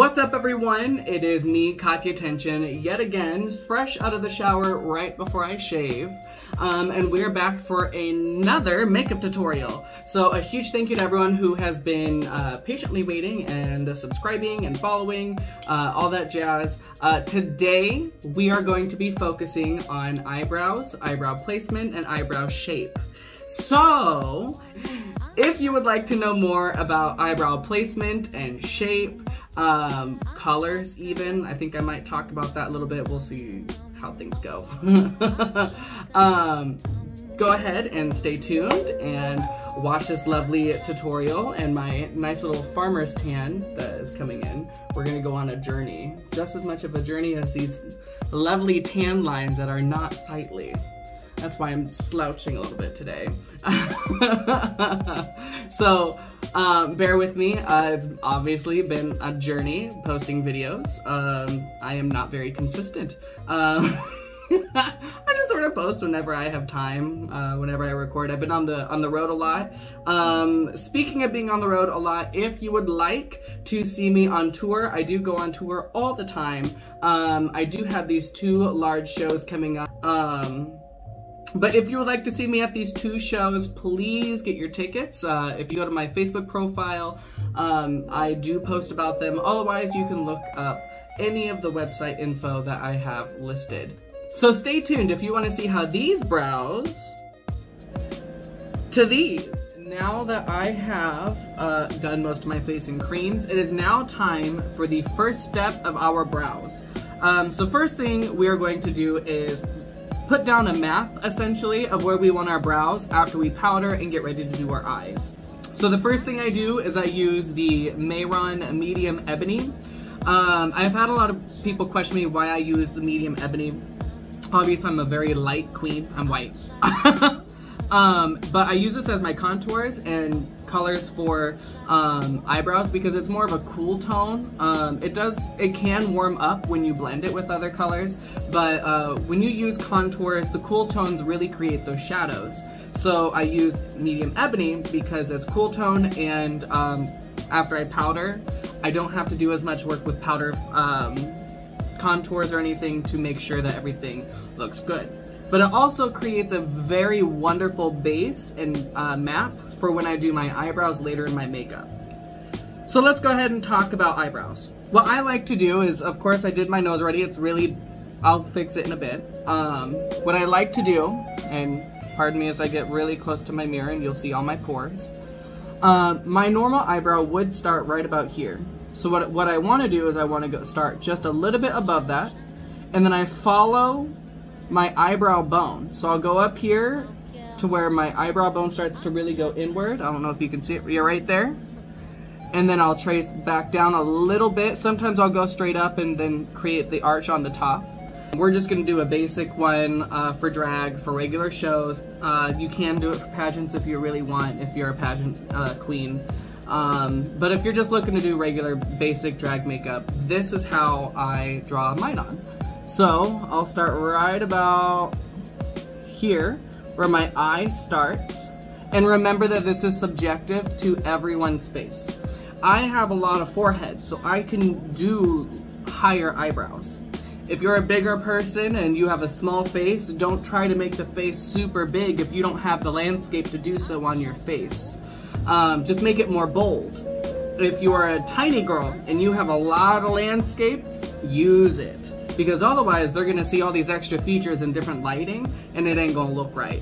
What's up, everyone? It is me, Katya Tension, yet again, fresh out of the shower right before I shave. And we're back for another makeup tutorial. So a huge thank you to everyone who has been patiently waiting and subscribing and following, all that jazz. Today, we are going to be focusing on eyebrows, eyebrow placement, and eyebrow shape. So, if you would like to know more about eyebrow placement and shape, colors even, I think I might talk about that a little bit. We'll see how things go. Go ahead and stay tuned and watch this lovely tutorial and my nice little farmer's tan that is coming in. We're gonna go on a journey, just as much of a journey as these lovely tan lines that are not sightly. That's why I'm slouching a little bit today. So, bear with me. I've obviously been a journey posting videos. I am not very consistent. I just sort of post whenever I have time, whenever I record. I've been on the road a lot. Speaking of being on the road a lot, if you would like to see me on tour, I do go on tour all the time. I do have these 2 large shows coming up. But if you would like to see me at these 2 shows, please get your tickets. If you go to my Facebook profile, I do post about them. Otherwise, you can look up any of the website info that I have listed. So stay tuned if you want to see how these brows to these. Now that I have done most of my face in creams, it is now time for the first step of our brows. So first thing we are going to do is put down a map, essentially, of where we want our brows after we powder and get ready to do our eyes. So the first thing I do is I use the Mehron Medium Ebony. I've had a lot of people question me why I use the Medium Ebony. Obviously, I'm a very light queen. I'm white. But I use this as my contours and colors for eyebrows because it's more of a cool tone. It can warm up when you blend it with other colors, but when you use contours, the cool tones really create those shadows. So I use Medium Ebony because it's cool tone, and after I powder, I don't have to do as much work with powder contours or anything to make sure that everything looks good. But it also creates a very wonderful base and map for when I do my eyebrows later in my makeup. So let's go ahead and talk about eyebrows. What I like to do is, of course, I did my nose already. It's really, I'll fix it in a bit. What I like to do, and pardon me as I get really close to my mirror and you'll see all my pores. My normal eyebrow would start right about here. So what I want to do is I want to start just a little bit above that, and then I follow my eyebrow bone. So I'll go up here to where my eyebrow bone starts to really go inward. I don't know if you can see it, you're right there. And then I'll trace back down a little bit. Sometimes I'll go straight up and then create the arch on the top. We're just gonna do a basic one for drag, for regular shows. You can do it for pageants if you really want, if you're a pageant queen. But if you're just looking to do regular basic drag makeup, this is how I draw mine on. So I'll start right about here where my eye starts. And remember that this is subjective to everyone's face. I have a lot of forehead, so I can do higher eyebrows. If you're a bigger person and you have a small face, don't try to make the face super big if you don't have the landscape to do so on your face. Just make it more bold. If you are a tiny girl and you have a lot of landscape, use it. Because otherwise they're gonna see all these extra features in different lighting and it ain't gonna look right.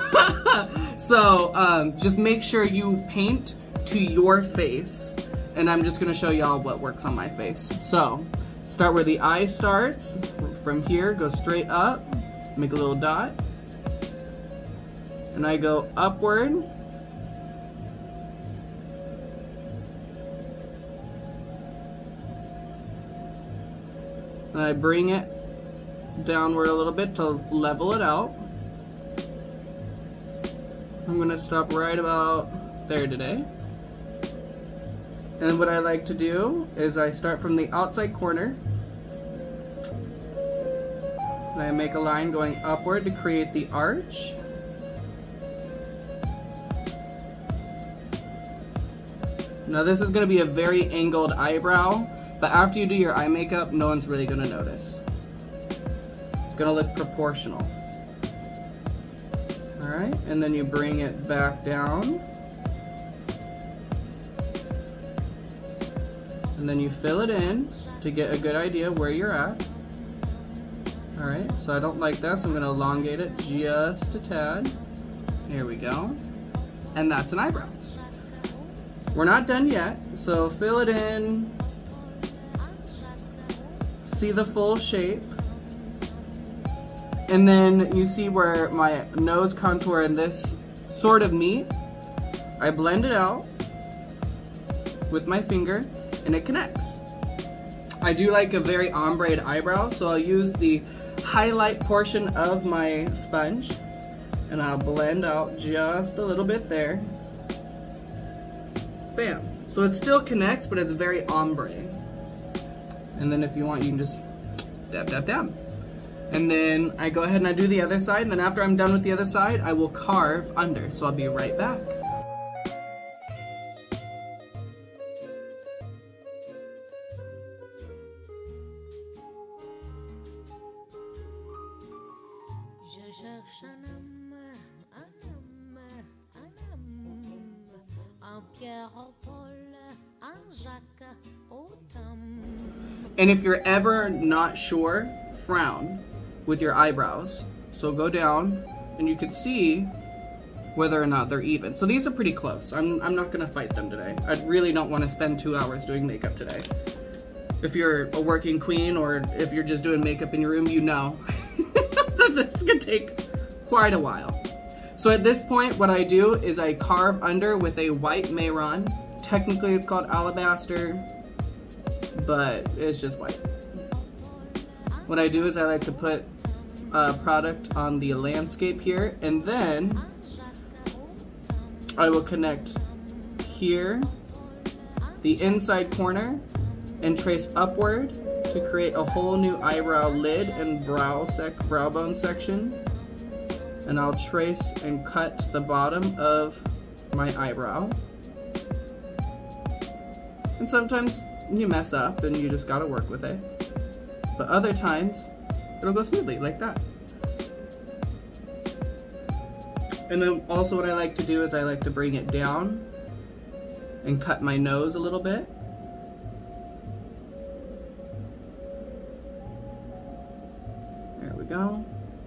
So just make sure you paint to your face, and I'm just gonna show y'all what works on my face. So start where the eye starts, from here, go straight up, make a little dot, and I go upward. And I bring it downward a little bit to level it out. I'm gonna stop right about there today. And what I like to do is I start from the outside corner. And I make a line going upward to create the arch. Now this is going to be a very angled eyebrow But after you do your eye makeup, no one's really gonna notice. It's gonna look proportional. All right, and then you bring it back down. And then you fill it in to get a good idea of where you're at. All right, so I don't like that, so I'm gonna elongate it just a tad. Here we go. And that's an eyebrow. We're not done yet, so fill it in. See the full shape. And then you see where my nose contour and this sort of meet. I blend it out with my finger and it connects. I do like a very ombre eyebrow, so I'll use the highlight portion of my sponge and I'll blend out just a little bit there. Bam. So it still connects, but it's very ombre. And then if you want, you can just dab, dab, dab. And then I go ahead and I do the other side, and then after I'm done with the other side, I will carve under. So I'll be right back. And if you're ever not sure, frown with your eyebrows. So go down and you can see whether or not they're even. So these are pretty close. I'm not gonna fight them today. I really don't wanna spend 2 hours doing makeup today. If you're a working queen or if you're just doing makeup in your room, you know that this could take quite a while. So at this point, what I do is I carve under with a white Mehron. Technically it's called alabaster, but it's just white. What I do is I like to put product on the landscape here, and then I will connect here, the inside corner, and trace upward to create a whole new eyebrow lid and brow bone section. And I'll trace and cut the bottom of my eyebrow. And sometimes you mess up and you just gotta work with it. But other times, it'll go smoothly like that. And then also what I like to do is I like to bring it down and cut my nose a little bit. There we go.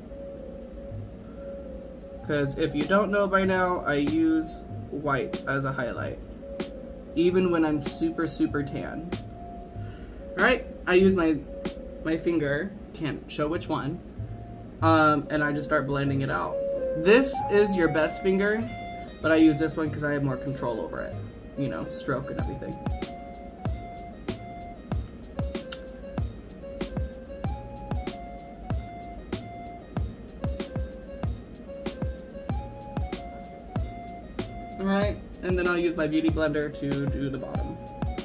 Because if you don't know by now, I use white as a highlight, even when I'm super, super tan. All right, I use my finger, can't show which one, and I just start blending it out. This is your best finger, but I use this one because I have more control over it, you know, stroke and everything. All right, and then I'll use my beauty blender to do the bottom.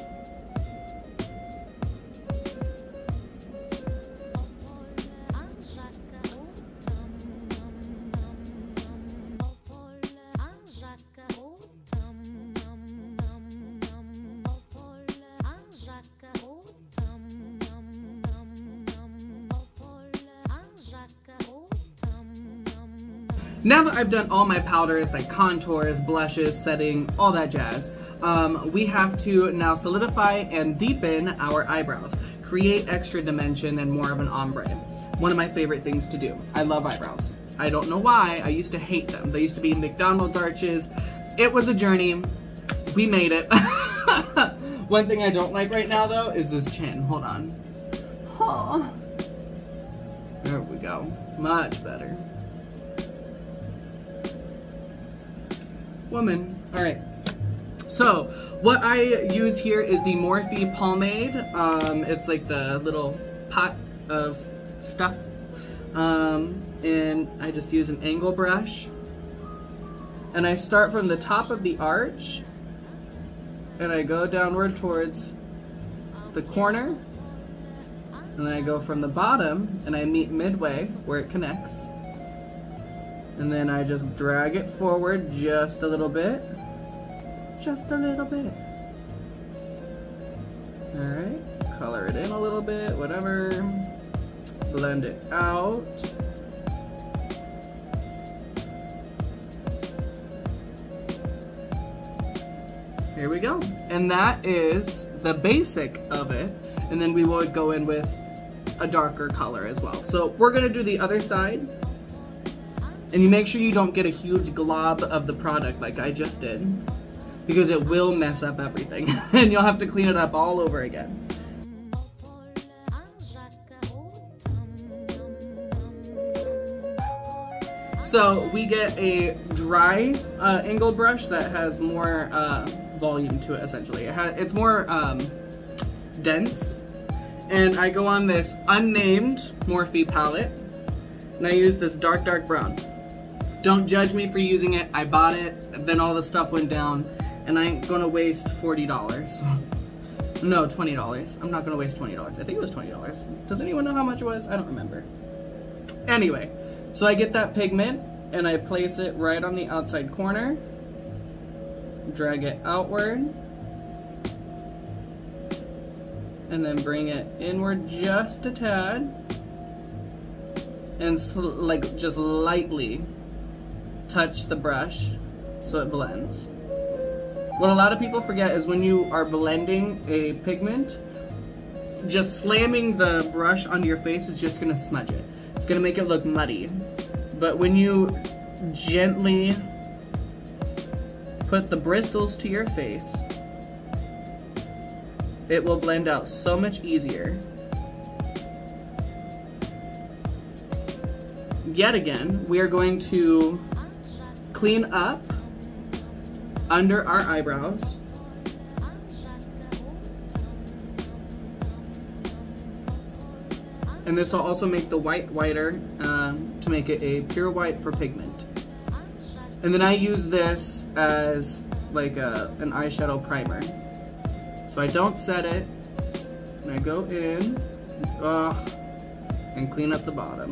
Now that I've done all my powders, like contours, blushes, setting, all that jazz, we have to now solidify and deepen our eyebrows, create extra dimension and more of an ombre. One of my favorite things to do. I love eyebrows. I don't know why, I used to hate them. They used to be McDonald's arches. It was a journey. We made it. One thing I don't like right now though is this chin. Hold on. Oh. There we go. Much better. Woman. All right. So what I use here is the Morphe Pomade. It's like the little pot of stuff. And I just use an angle brush. And I start from the top of the arch and I go downward towards the corner. And then I go from the bottom and I meet midway where it connects. And then I just drag it forward just a little bit. Just a little bit. Alright, color it in a little bit, whatever. Blend it out. Here we go. And that is the basic of it. And then we will go in with a darker color as well. So we're gonna do the other side. And you make sure you don't get a huge glob of the product like I just did, because it will mess up everything and you'll have to clean it up all over again. So we get a dry angled brush that has more volume to it, essentially. It's more dense. And I go on this unnamed Morphe palette, and I use this dark brown. Don't judge me for using it. I bought it, and then all the stuff went down, and I ain't gonna waste $40. No, $20. I'm not gonna waste $20. I think it was $20. Does anyone know how much it was? I don't remember. Anyway, so I get that pigment, and I place it right on the outside corner, drag it outward, and then bring it inward just a tad, and like just lightly touch the brush so it blends. What a lot of people forget is when you are blending a pigment, just slamming the brush onto your face is just gonna smudge it. It's gonna make it look muddy. But when you gently put the bristles to your face, it will blend out so much easier. Yet again, we are going to clean up under our eyebrows. And this will also make the white whiter to make it a pure white for pigment. And then I use this as like an eyeshadow primer. So I don't set it, and I go in and clean up the bottom.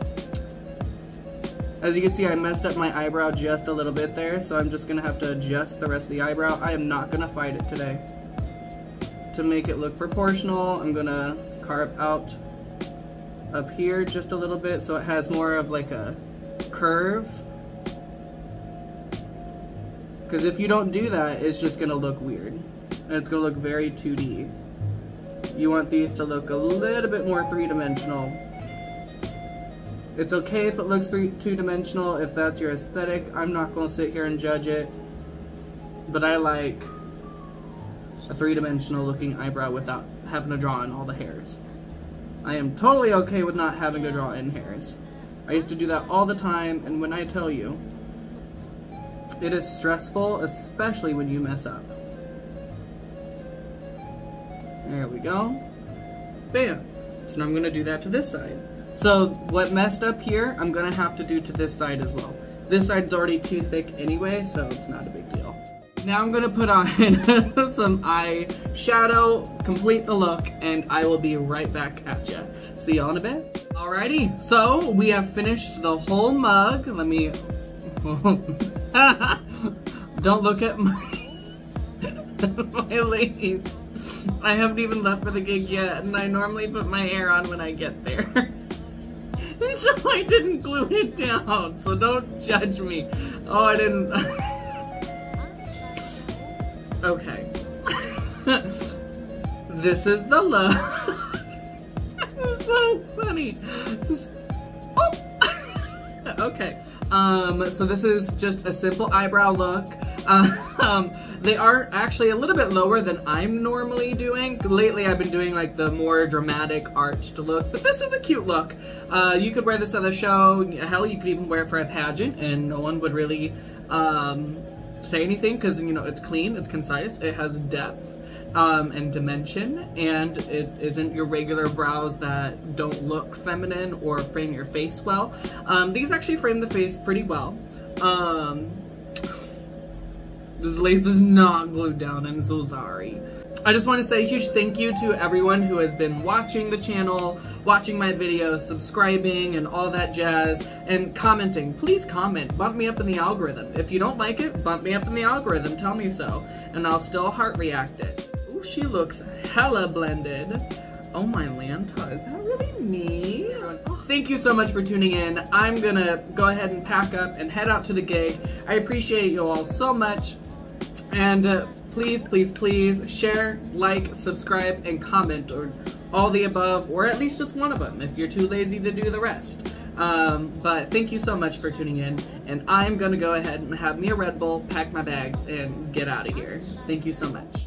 As you can see, I messed up my eyebrow just a little bit there, so I'm just gonna have to adjust the rest of the eyebrow. I am not gonna fight it today. To make it look proportional, I'm gonna carve out up here just a little bit so it has more of like a curve. Because if you don't do that, it's just gonna look weird. And it's gonna look very 2D. You want these to look a little bit more three-dimensional. It's okay if it looks two-dimensional, if that's your aesthetic. I'm not gonna sit here and judge it. But I like a three-dimensional looking eyebrow without having to draw in all the hairs. I am totally okay with not having to draw in hairs. I used to do that all the time, and when I tell you, it is stressful, especially when you mess up. There we go. Bam. So now I'm gonna do that to this side. So what messed up here, I'm gonna have to do to this side as well. This side's already too thick anyway, so it's not a big deal. Now I'm gonna put on some eyeshadow, complete the look, and I will be right back at you. See y'all in a bit. Alrighty, so we have finished the whole mug. Let me, don't look at my lace. I haven't even left for the gig yet, and I normally put my hair on when I get there. So I didn't glue it down, so don't judge me. Oh, I didn't. Okay. This is the look. It's so funny. Oh. Okay. So this is just a simple eyebrow look. They are actually a little bit lower than I'm normally doing. Lately I've been doing like the more dramatic arched look, but this is a cute look. You could wear this at a show. Hell, you could even wear it for a pageant and no one would really say anything because, you know, it's clean, it's concise, it has depth and dimension, and it isn't your regular brows that don't look feminine or frame your face well. These actually frame the face pretty well. This lace is not glued down, I'm so sorry. I just want to say a huge thank you to everyone who has been watching the channel, watching my videos, subscribing, and all that jazz, and commenting. Please comment, bump me up in the algorithm. If you don't like it, bump me up in the algorithm, tell me so, and I'll still heart react it. Ooh, she looks hella blended. Oh my Lanta, is that really me? Thank you so much for tuning in. I'm gonna go ahead and pack up and head out to the gig. I appreciate you all so much. And please, please, please share, like, subscribe, and comment, or all the above, or at least just one of them if you're too lazy to do the rest. But thank you so much for tuning in, and I'm gonna go ahead and have me a Red Bull, pack my bags, and get out of here. Thank you so much.